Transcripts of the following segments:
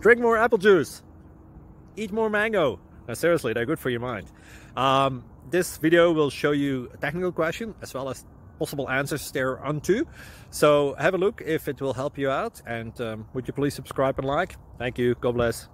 drink more apple juice, eat more mango. Now, seriously, they're good for your mind. This video will show you a technical question as well as possible answers thereunto. So have a look if it will help you out, and would you please subscribe and like? Thank you. God bless.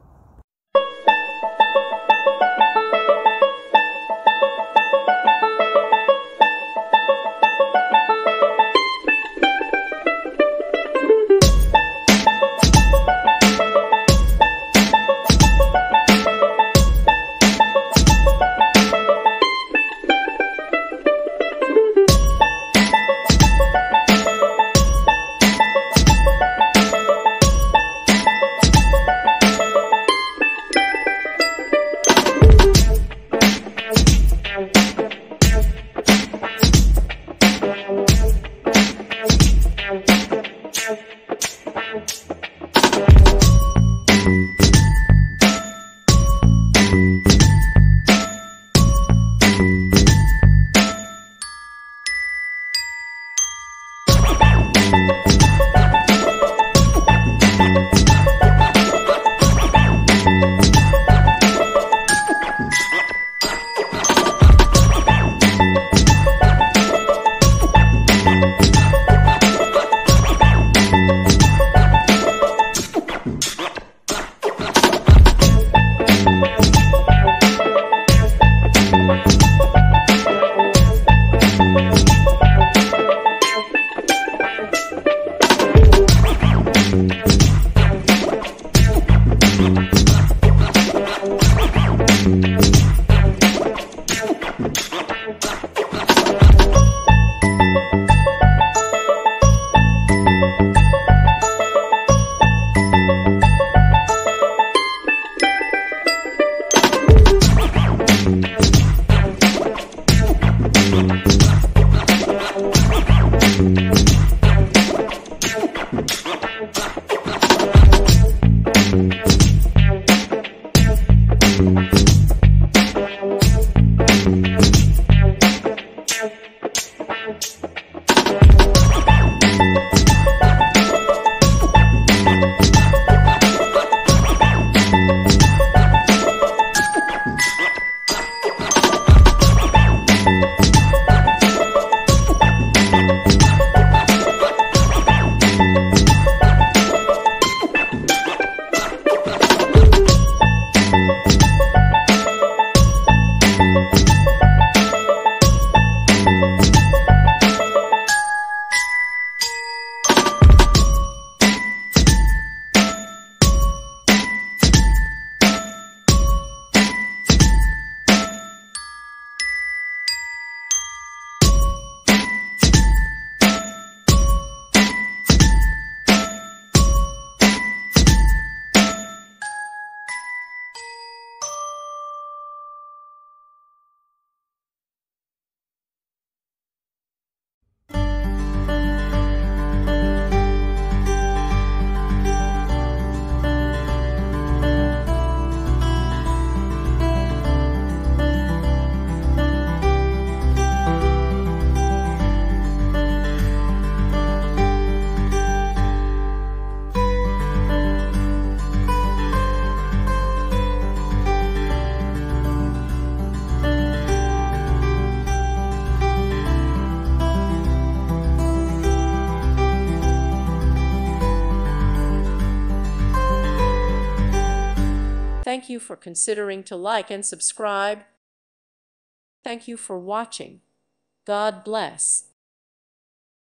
Thank you for considering to like and subscribe. Thank you for watching. God bless.